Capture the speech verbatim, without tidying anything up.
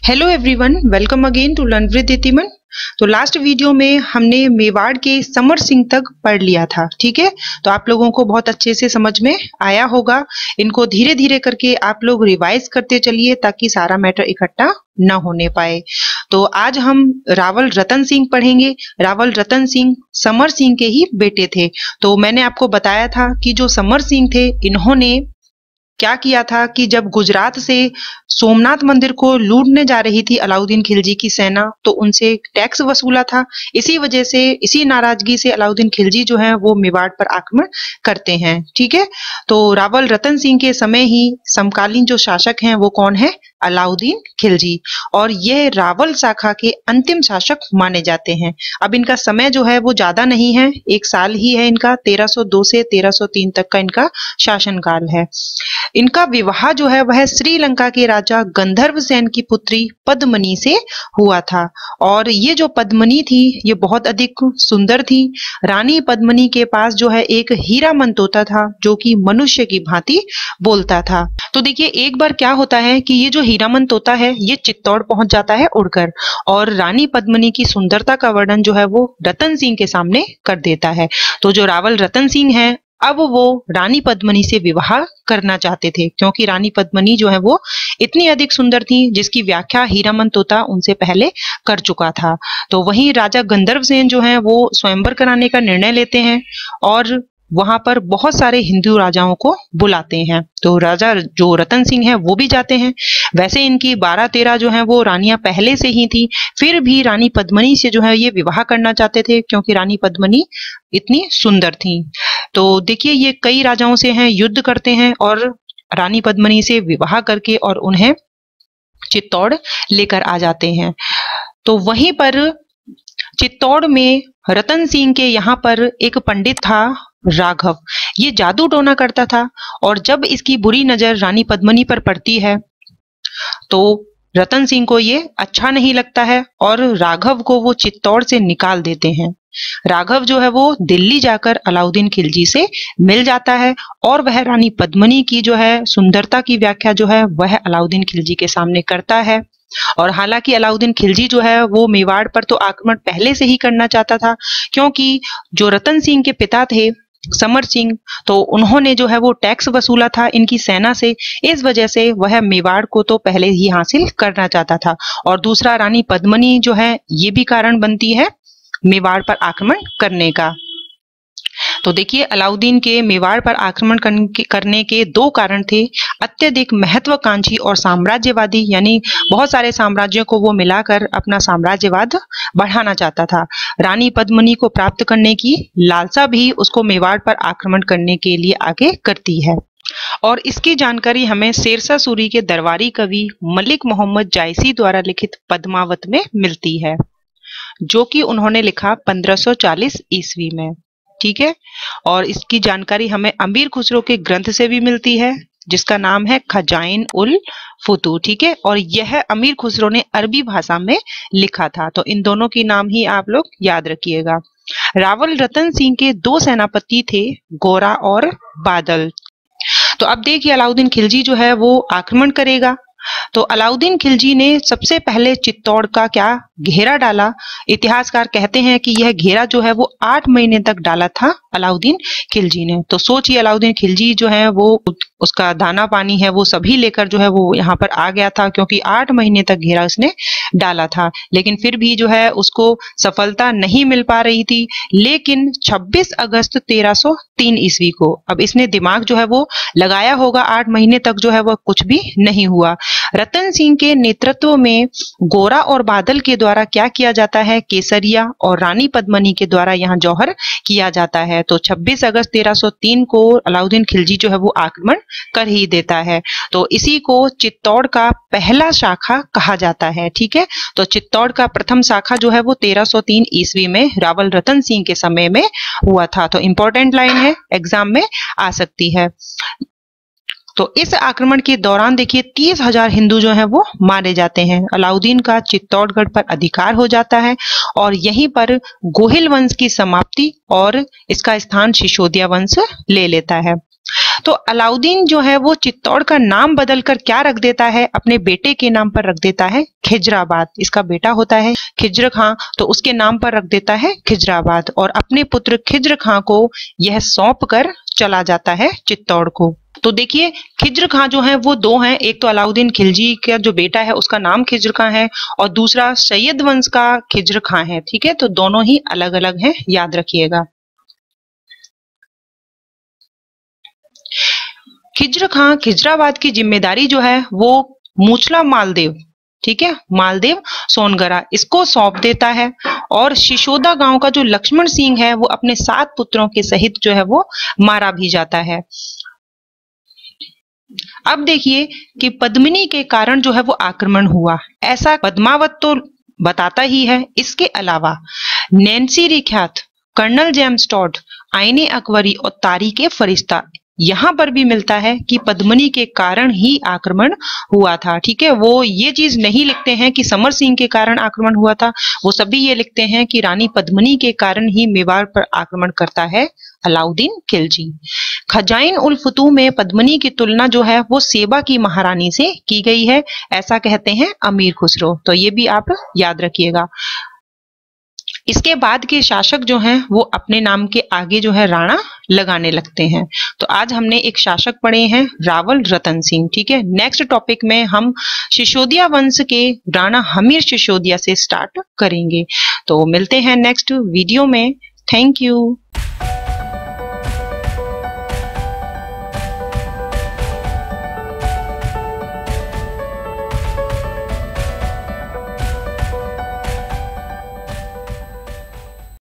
Hello everyone, welcome again to learn with Itiman. तो last video में हमने मेवाड़ के समर सिंह तक पढ़ लिया था, ठीक है। तो आप लोगों को बहुत अच्छे से समझ में आया होगा। इनको धीरे धीरे करके आप लोग रिवाइज करते चलिए ताकि सारा मैटर इकट्ठा न होने पाए। तो आज हम रावल रतन सिंह पढ़ेंगे। रावल रतन सिंह समर सिंह के ही बेटे थे। तो मैंने आपको बताया था कि जो समर सिंह थे, इन्होंने क्या किया था कि जब गुजरात से सोमनाथ मंदिर को लूटने जा रही थी अलाउद्दीन खिलजी की सेना, तो उनसे टैक्स वसूला था। इसी वजह से, इसी नाराजगी से अलाउद्दीन खिलजी जो है वो मेवाड़ पर आक्रमण करते हैं, ठीक है। तो रावल रतन सिंह के समय ही समकालीन जो शासक हैं वो कौन है? अलाउद्दीन खिलजी। और ये रावल शाखा के अंतिम शासक माने जाते हैं। अब इनका समय जो है वो ज्यादा नहीं है, एक साल ही है इनका। तेरह सौ दो से तेरह सौ तीन तक का इनका शासनकाल है। इनका विवाह जो है वह श्रीलंका के राजा गंधर्व सेन की पुत्री पद्मनी से हुआ था। और ये जो पद्मनी थी ये बहुत अधिक सुंदर थी। रानी पद्मनी के पास जो है एक हीरामन तोता था जो कि मनुष्य की भांति बोलता था। तो देखिए, एक बार क्या होता है कि ये जो हीरामन तोता है ये चित्तौड़ पहुंच जाता है उड़कर, और रानी पद्मनी की सुंदरता का वर्णन जो है वो रतन सिंह के सामने कर देता है। तो जो रावल रतन सिंह है, अब वो रानी पद्मनी से विवाह करना चाहते थे, क्योंकि रानी पद्मनी जो है वो इतनी अधिक सुंदर थी जिसकी व्याख्या हीरामन तोता उनसे पहले कर चुका था। तो वहीं राजा गंधर्व सेन जो है वो स्वयंवर कराने का निर्णय लेते हैं और वहां पर बहुत सारे हिंदू राजाओं को बुलाते हैं। तो राजा जो रतन सिंह है वो भी जाते हैं। वैसे इनकी बारह तेरह जो है वो रानियां पहले से ही थी, फिर भी रानी पद्मनी से जो है ये विवाह करना चाहते थे क्योंकि रानी पद्मनी इतनी सुंदर थी। तो देखिए, ये कई राजाओं से हैं, युद्ध करते हैं और रानी पद्मनी से विवाह करके और उन्हें चित्तौड़ लेकर आ जाते हैं। तो वहीं पर चित्तौड़ में रतन सिंह के यहाँ पर एक पंडित था राघव। ये जादू टोना करता था और जब इसकी बुरी नजर रानी पद्मनी पर पड़ती है तो रतन सिंह को ये अच्छा नहीं लगता है और राघव को वो चित्तौड़ से निकाल देते हैं। राघव जो है वो दिल्ली जाकर अलाउद्दीन खिलजी से मिल जाता है और वह रानी पद्मनी की जो है सुंदरता की व्याख्या जो है वह अलाउद्दीन खिलजी के सामने करता है। और हालांकि अलाउद्दीन खिलजी जो है वो मेवाड़ पर तो आक्रमण पहले से ही करना चाहता था, क्योंकि जो रतन सिंह के पिता थे समर सिंह, तो उन्होंने जो है वो टैक्स वसूला था इनकी सेना से। इस वजह से वह मेवाड़ को तो पहले ही हासिल करना चाहता था। और दूसरा, रानी पद्मनी जो है ये भी कारण बनती है मेवाड़ पर आक्रमण करने का। तो देखिए, अलाउद्दीन के मेवाड़ पर आक्रमण करने के दो कारण थे। अत्यधिक महत्वाकांक्षी और साम्राज्यवादी, यानी बहुत सारे साम्राज्यों को वो मिलाकर अपना साम्राज्यवाद बढ़ाना चाहता था। रानी पद्मनी को प्राप्त करने की लालसा भी उसको मेवाड़ पर आक्रमण करने के लिए आगे करती है। और इसकी जानकारी हमें शेरशाह सूरी के दरबारी कवि मलिक मोहम्मद जायसी द्वारा लिखित पद्मावत में मिलती है, जो कि उन्होंने लिखा पंद्रह सौ चालीस ईस्वी में, ठीक है। और इसकी जानकारी हमें अमीर खुसरो के ग्रंथ से भी मिलती है जिसका नाम है खजाइन उल फुतू, ठीक है। और यह अमीर खुसरो ने अरबी भाषा में लिखा था। तो इन दोनों की नाम ही आप लोग याद रखिएगा। रावल रतन सिंह के दो सेनापति थे, गोरा और बादल। तो अब देखिए, अलाउद्दीन खिलजी जो है वो आक्रमण करेगा। तो अलाउद्दीन खिलजी ने सबसे पहले चित्तौड़ का क्या घेरा डाला। इतिहासकार कहते हैं कि यह घेरा जो है वो आठ महीने तक डाला था अलाउद्दीन खिलजी ने। तो सोचिए, अलाउद्दीन खिलजी जो है वो उसका दाना पानी है वो सभी लेकर जो है वो यहाँ पर आ गया था, क्योंकि आठ महीने तक घेरा उसने डाला था। लेकिन फिर भी जो है उसको सफलता नहीं मिल पा रही थी। लेकिन छब्बीस अगस्त तेरह सौ तीन ईस्वी को अब इसने दिमाग जो है वो लगाया होगा, आठ महीने तक जो है वो कुछ भी नहीं हुआ। रतन सिंह के नेतृत्व में गोरा और बादल के द्वारा क्या किया जाता है, केसरिया और रानी पद्मनी के द्वारा यहाँ जौहर किया जाता है। तो छब्बीस अगस्त तेरह सौ तीन को अलाउद्दीन खिलजी जो है वो आक्रमण कर ही देता है। तो इसी को चित्तौड़ का पहला शाखा कहा जाता है, ठीक है। तो चित्तौड़ का प्रथम शाखा जो है वो तेरह सौ तीन ईस्वी में रावल रतन सिंह के समय में हुआ था। तो इंपॉर्टेंट लाइन है, एग्जाम में आ सकती है। तो इस आक्रमण के दौरान देखिए तीस हजार हिंदू जो है वो मारे जाते हैं। अलाउद्दीन का चित्तौड़गढ़ पर अधिकार हो जाता है और यहीं पर गोहिल वंश की समाप्ति और इसका स्थान सिसोदिया वंश ले लेता है। तो अलाउद्दीन जो है वो चित्तौड़ का नाम बदलकर क्या रख देता है, अपने बेटे के नाम पर रख देता है खिजराबाद। इसका बेटा होता है खिज्र खां, तो उसके नाम पर रख देता है खिजराबाद और अपने पुत्र खिज्र खां को यह सौंप कर चला जाता है चित्तौड़ को। तो देखिए खिज्र खां जो है वो दो हैं, एक तो अलाउद्दीन खिलजी का जो बेटा है उसका नाम खिज्र खां है और दूसरा सैयद वंश का खिज्र खां है। ठीक है, तो दोनों ही अलग अलग हैं, याद रखिएगा। खिज्र खां खिजराबाद की जिम्मेदारी जो है वो मूछला मालदेव, ठीक है, मालदेव सोनगरा, इसको सौंप देता है और शिशोदा गांव का जो लक्ष्मण सिंह है वो अपने सात पुत्रों के सहित जो है वो मारा भी जाता है। अब देखिए कि पद्मिनी के कारण जो है वो आक्रमण हुआ, ऐसा पद्मावत तो बताता ही है। इसके अलावा Nainsi Rikhyat, colonel James Tod, Aine Akbari और तारीके फरिश्ता, यहाँ पर भी मिलता है कि पद्मिनी के कारण ही आक्रमण हुआ था। ठीक है, वो ये चीज नहीं लिखते हैं कि समर सिंह के कारण आक्रमण हुआ था, वो सभी ये लिखते हैं कि रानी पद्मिनी के कारण ही मेवाड़ पर आक्रमण करता है अलाउद्दीन खिलजी। खजाइन उल फुतूह में पद्मिनी की तुलना जो है वो सेबा की महारानी से की गई है, ऐसा कहते हैं अमीर खुसरो। तो ये भी आप याद रखिएगा। इसके बाद के शासक जो हैं वो अपने नाम के आगे जो है राणा लगाने लगते हैं। तो आज हमने एक शासक पढ़े हैं रावल रतन सिंह। ठीक है, नेक्स्ट टॉपिक में हम सिसोदिया वंश के राणा हमीर सिसोदिया से स्टार्ट करेंगे। तो मिलते हैं नेक्स्ट वीडियो में। Thank you.